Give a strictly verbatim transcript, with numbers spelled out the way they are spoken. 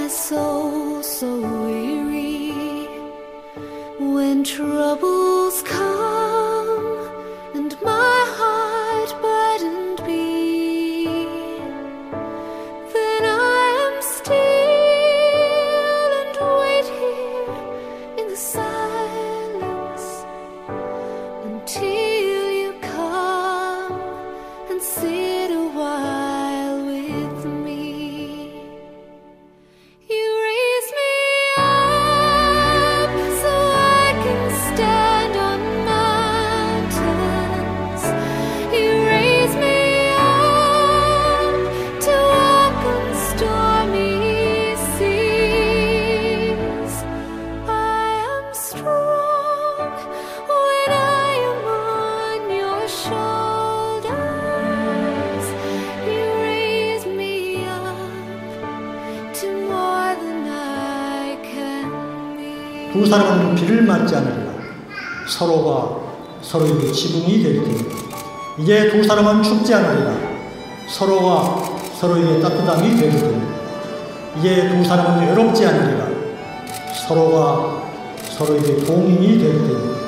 soul so weary when troubles come and my heart burdened be, then I am still and wait here in the silence until you come and sit a while with me. You raise me up so I can stand on mountains. You raise me up to walk on stormy seas. I am strong when I am on your shoulders. You raise me up to more than I can be. 두 사람은 비를 맞지 않으리라. 서로가 서로에게 지붕이 될 테니 이제 두 사람은 춥지 않으리라. 서로가 서로에게 따뜻함이 될 테니 이제 두 사람은 외롭지 않으리라. 서로가 서로에게 동행이 될 테니